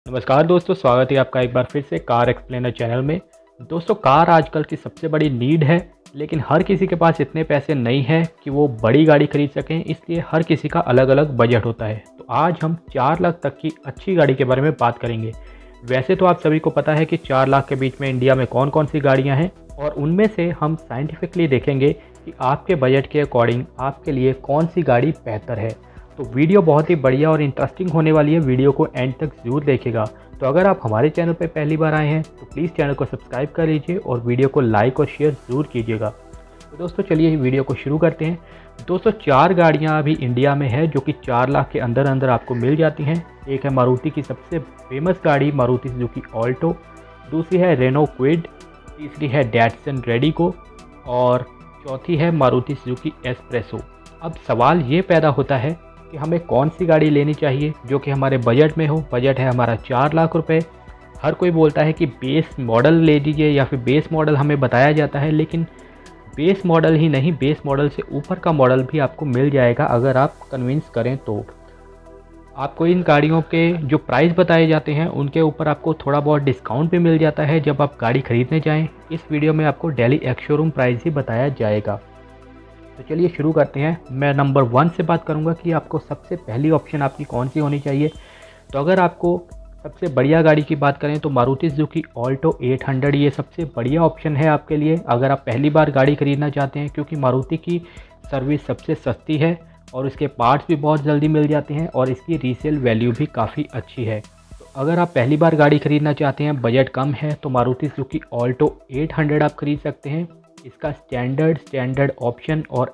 नमस्कार दोस्तों, स्वागत है आपका एक बार फिर से कार एक्सप्लेनर चैनल में। दोस्तों, कार आजकल की सबसे बड़ी नीड है, लेकिन हर किसी के पास इतने पैसे नहीं हैं कि वो बड़ी गाड़ी खरीद सकें, इसलिए हर किसी का अलग अलग बजट होता है। तो आज हम 4 लाख तक की अच्छी गाड़ी के बारे में बात करेंगे। वैसे तो आप सभी को पता है कि 4 लाख के बीच में इंडिया में कौन कौन सी गाड़ियाँ हैं, और उनमें से हम साइंटिफिकली देखेंगे कि आपके बजट के अकॉर्डिंग आपके लिए कौन सी गाड़ी बेहतर है। तो वीडियो बहुत ही बढ़िया और इंटरेस्टिंग होने वाली है, वीडियो को एंड तक ज़रूर देखेगा। तो अगर आप हमारे चैनल पर पहली बार आए हैं तो प्लीज़ चैनल को सब्सक्राइब कर लीजिए और वीडियो को लाइक और शेयर ज़रूर कीजिएगा। तो दोस्तों चलिए वीडियो को शुरू करते हैं। दोस्तों 4 गाड़ियाँ अभी इंडिया में है जो कि 4 लाख के अंदर अंदर आपको मिल जाती हैं। एक है मारुति की सबसे फेमस गाड़ी मारुति सुजुकी ऑल्टो, दूसरी है रेनो क्विड, तीसरी है डैटसन रेडिको और चौथी है मारुति सुजुकी एस्प्रेसो। अब सवाल ये पैदा होता है कि हमें कौन सी गाड़ी लेनी चाहिए जो कि हमारे बजट में हो। बजट है हमारा 4 लाख रुपए। हर कोई बोलता है कि बेस मॉडल ले लीजिए या फिर बेस मॉडल हमें बताया जाता है, लेकिन बेस मॉडल ही नहीं, बेस मॉडल से ऊपर का मॉडल भी आपको मिल जाएगा अगर आप कन्विंस करें तो। आपको इन गाड़ियों के जो प्राइस बताए जाते हैं उनके ऊपर आपको थोड़ा बहुत डिस्काउंट भी मिल जाता है जब आप गाड़ी खरीदने जाएं। इस वीडियो में आपको डेली एक्स शोरूम प्राइस ही बताया जाएगा। तो चलिए शुरू करते हैं। मैं नंबर 1 से बात करूंगा कि आपको सबसे पहली ऑप्शन आपकी कौन सी होनी चाहिए। तो अगर आपको सबसे बढ़िया गाड़ी की बात करें तो मारुति सुजुकी ऑल्टो 800 ये सबसे बढ़िया ऑप्शन है आपके लिए अगर आप पहली बार गाड़ी खरीदना चाहते हैं, क्योंकि मारुति की सर्विस सबसे सस्ती है और इसके पार्ट्स भी बहुत जल्दी मिल जाते हैं और इसकी रीसेल वैल्यू भी काफ़ी अच्छी है। तो अगर आप पहली बार गाड़ी खरीदना चाहते हैं, बजट कम है, तो मारुति सुजुकी ऑल्टो 800 आप खरीद सकते हैं। इसका स्टैंडर्ड ऑप्शन और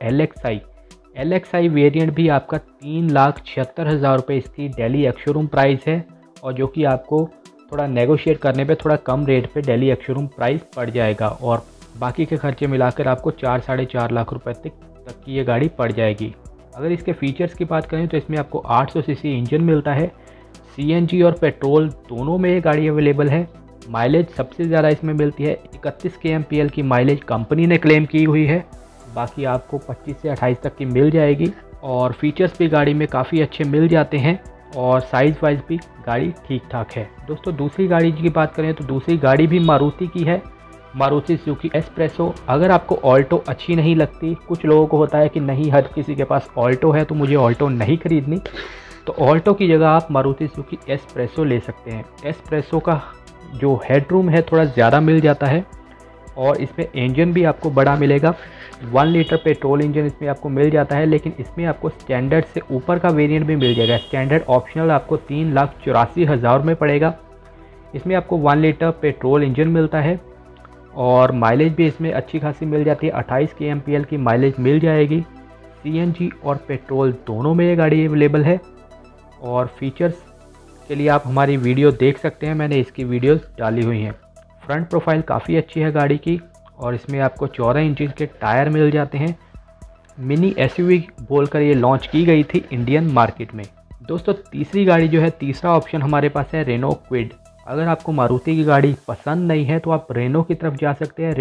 LXI वेरिएंट भी आपका 3,76,000 रुपये इसकी डेली एक्स शोरूम प्राइस है, और जो कि आपको थोड़ा नेगोशिएट करने पे थोड़ा कम रेट पे डेली एक्स शोरूम प्राइस पड़ जाएगा, और बाकी के खर्चे मिलाकर आपको 4-4.5 लाख रुपए तक की ये गाड़ी पड़ जाएगी। अगर इसके फीचर्स की बात करें तो इसमें आपको 800 सीसी इंजन मिलता है। CNG और पेट्रोल दोनों में ये गाड़ी अवेलेबल है। माइलेज सबसे ज़्यादा इसमें मिलती है 31 kmpl की माइलेज कंपनी ने क्लेम की हुई है, बाकी आपको 25 से 28 तक की मिल जाएगी। और फीचर्स भी गाड़ी में काफ़ी अच्छे मिल जाते हैं और साइज़ वाइज भी गाड़ी ठीक ठाक है। दोस्तों दूसरी गाड़ी की बात करें तो दूसरी गाड़ी भी मारुति की है, मारुति सुजुकी एस्प्रेसो। अगर आपको ऑल्टो अच्छी नहीं लगती, कुछ लोगों को होता है कि नहीं हर किसी के पास ऑल्टो है तो मुझे ऑल्टो नहीं खरीदनी, तो ऑल्टो की जगह आप मारुति सुजुकी एस्प्रेसो ले सकते हैं। एस्प्रेसो का जो हेडरूम है थोड़ा ज़्यादा मिल जाता है और इसमें इंजन भी आपको बड़ा मिलेगा। 1 लीटर पेट्रोल इंजन इसमें आपको मिल जाता है, लेकिन इसमें आपको स्टैंडर्ड से ऊपर का वेरिएंट भी मिल जाएगा। स्टैंडर्ड ऑप्शनल आपको 3,84,000 में पड़ेगा। इसमें आपको 1 लीटर पेट्रोल इंजन मिलता है और माइलेज भी इसमें अच्छी खासी मिल जाती है, 28 kmpl की माइलेज मिल जाएगी। CNG और पेट्रोल दोनों में ये गाड़ी अवेलेबल है। और फीचर्स के लिए आप हमारी वीडियो देख सकते हैं, मैंने इसकी वीडियोस डाली हुई हैं। फ्रंट प्रोफाइल काफ़ी अच्छी है गाड़ी की, और इसमें आपको 14 इंच के टायर मिल जाते हैं। मिनी SUV बोलकर ये लॉन्च की गई थी इंडियन मार्केट में। दोस्तों तीसरी गाड़ी जो है, तीसरा ऑप्शन हमारे पास है रेनो क्विड। अगर आपको मारुति की गाड़ी पसंद नहीं है तो आप रेनो की तरफ जा सकते हैं।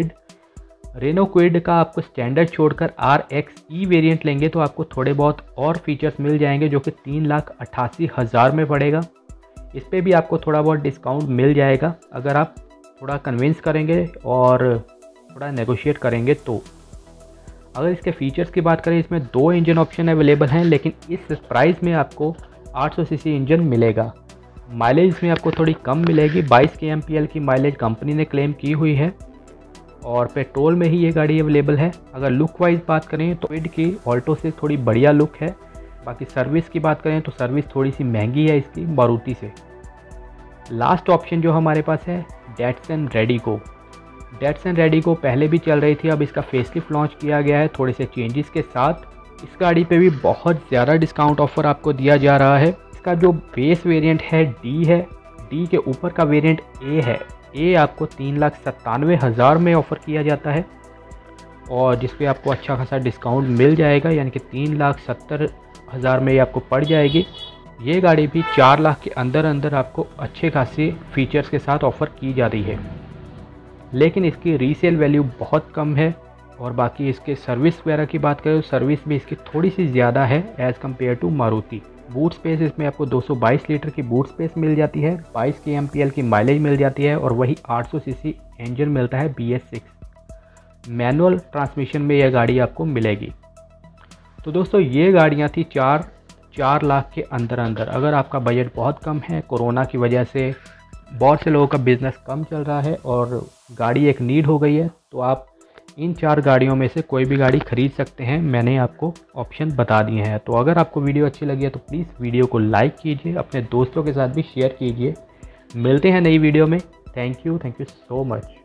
रेनो क्विड का आपको स्टैंडर्ड छोड़कर RXE वेरिएंट लेंगे तो आपको थोड़े बहुत और फीचर्स मिल जाएंगे जो कि 3,88,000 में पड़ेगा। इस पे भी आपको थोड़ा बहुत डिस्काउंट मिल जाएगा अगर आप थोड़ा कन्विंस करेंगे और थोड़ा नेगोशिएट करेंगे तो। अगर इसके फीचर्स की बात करें, इसमें 2 इंजन ऑप्शन अवेलेबल हैं, लेकिन इस प्राइस में आपको 800 सीसी इंजन मिलेगा। माइलेज इसमें आपको थोड़ी कम मिलेगी, 22 kmpl की माइलेज कंपनी ने क्लेम की हुई है, और पेट्रोल में ही ये गाड़ी अवेलेबल है। अगर लुक वाइज बात करें तो क्विड की ऑल्टो से थोड़ी बढ़िया लुक है। बाकी सर्विस की बात करें तो सर्विस थोड़ी सी महंगी है इसकी मारुति से। लास्ट ऑप्शन जो हमारे पास है डैटसन रेडिको। डैटसन रेडिको पहले भी चल रही थी, अब इसका फेसलिफ्ट लॉन्च किया गया है थोड़े से चेंजेस के साथ। इस गाड़ी पे भी बहुत ज़्यादा डिस्काउंट ऑफर आपको दिया जा रहा है। इसका जो बेस वेरिएंट है D है, D के ऊपर का वेरिएंट A है। A आपको 3,97,000 में ऑफ़र किया जाता है, और जिस पे आपको अच्छा खासा डिस्काउंट मिल जाएगा, यानी कि 3,70,000 में ये आपको पड़ जाएगी। ये गाड़ी भी 4 लाख के अंदर अंदर आपको अच्छे खासे फीचर्स के साथ ऑफ़र की जा रही है, लेकिन इसकी रीसेल वैल्यू बहुत कम है। और बाकी इसके सर्विस वगैरह की बात करें तो सर्विस भी इसकी थोड़ी सी ज़्यादा है as compare to Maruti. Boot space इसमें आपको 222 लीटर की बूट स्पेस मिल जाती है, 22 के एमपीएल की माइलेज मिल जाती है और वही 800 सीसी इंजन मिलता है BS6। मैनुअल ट्रांसमिशन में यह गाड़ी आपको मिलेगी। तो दोस्तों ये गाड़ियाँ थी 4 लाख के अंदर अंदर। अगर आपका बजट बहुत कम है, कोरोना की वजह से बहुत से लोगों का बिज़नेस कम चल रहा है और गाड़ी एक नीड हो गई है, तो आप इन 4 गाड़ियों में से कोई भी गाड़ी खरीद सकते हैं। मैंने आपको ऑप्शन बता दिए हैं। तो अगर आपको वीडियो अच्छी लगी है तो प्लीज़ वीडियो को लाइक कीजिए, अपने दोस्तों के साथ भी शेयर कीजिए। मिलते हैं नई वीडियो में। Thank you so much.